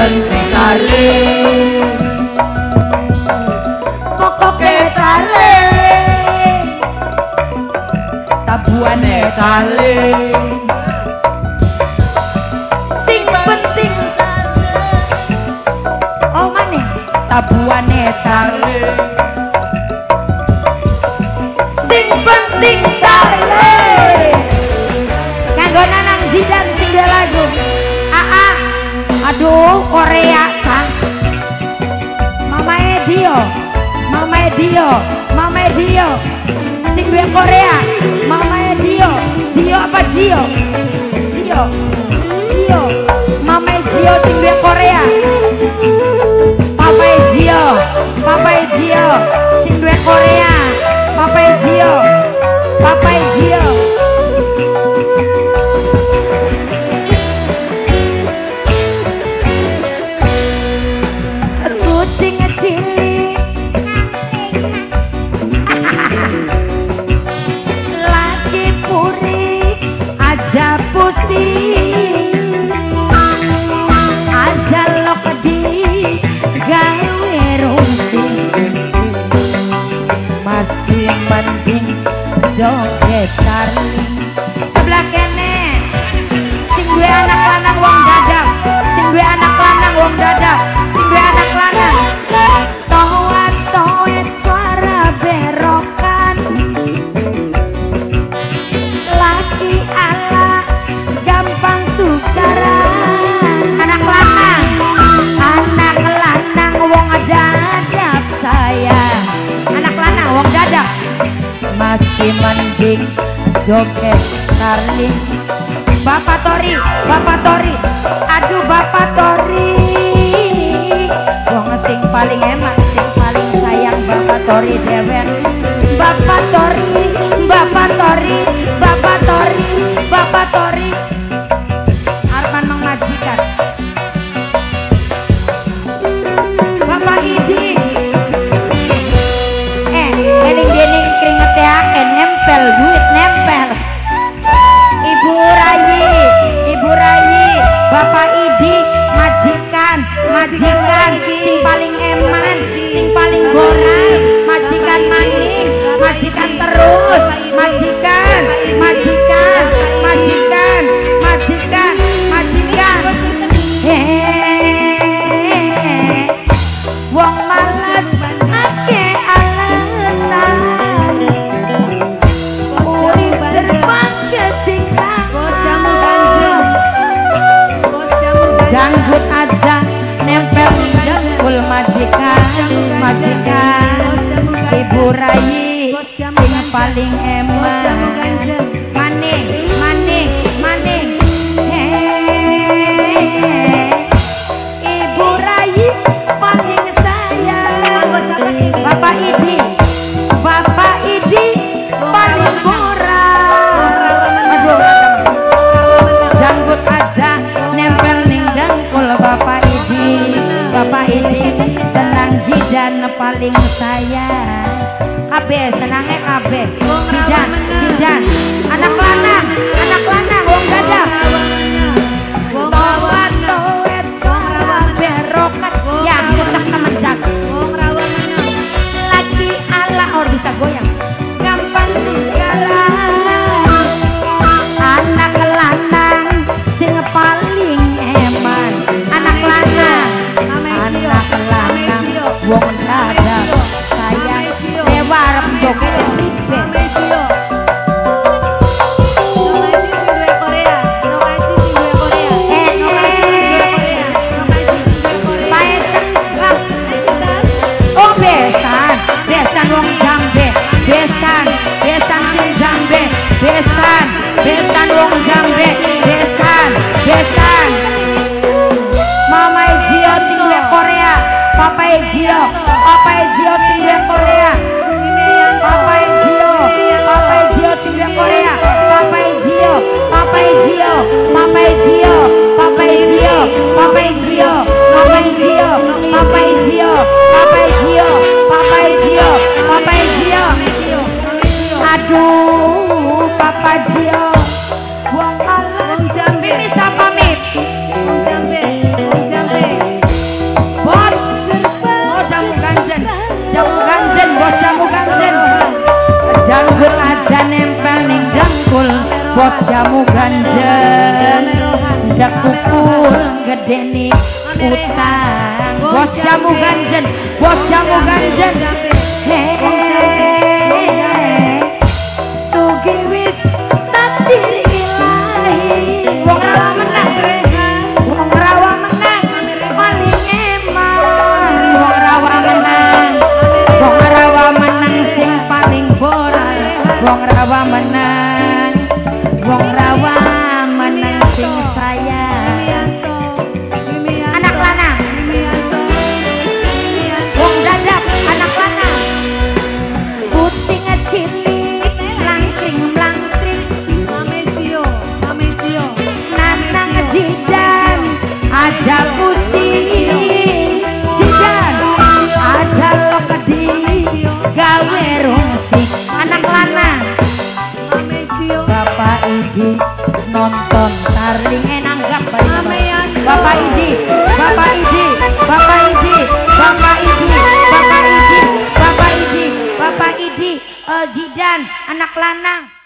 penting tali pokoke tali tabuane tali sing penting oh maneh tabuane tali sing penting tali kanggo Nanang Zidan sing dua lagu aduh Korea kang Mama Edio sing dua Korea Mama Edio apa Jio Mama Jio sing dua Korea Papa Jio sing dua Korea Papa Jio kucing cilik laki puri aja pusing aja lok di gawe rusing masih mending joget karling sebelah kene sing duwe anak lanang wong dadak sing duwe anak lanang wong dadak sing duwe anak lanang toat suara berokan laki ala gampang tukaran anak lanang wong dadak saya anak lanang wong dadak masih mending joget karling Bapak Tori aduh Bapak Tori wong sing paling emak sing paling sayang Bapak Tori dewek Bapak Tori Arman mengajikan Bapak Idi eling keringet ya nempel duit nempel Ibu Rayi Bapak Idi majikan sing paling eman sing paling borai majikan maning majikan terus majikan wong malas ake alasan urip serba kecintaan janggut aja nempel dengkul majikan Ibu Rayi sing paling eman maning Ibu Rayi paling sayang Bapak Idi paling murah aduh janggut aja nempel ning dengkul Bapak Idi senang Zidan paling sayang kabeh senangnya kabeh Zidan anak lanang wong dadak toet suara berokat yang sesak temen jago lagi ala or bisa goyang gampang tukaran anak lanang sing paling eman anak lanang wong dadak sayang dewa arep joget ganjen ndak pukul gedeni utang bos jamu ganjen sugi wis takdir ilahi wong rawa menang paling eman wong rawa menang sing paling boral wong rawa menang sing sayang anak lanang wong dadap anak lanang kucing cilik langkring nanang jidan aja pusing jidan aja lokedi gawe rungsing anak lanang Bapak Idi nonton tarling nanggap Bapak Idi Jidan anak lanang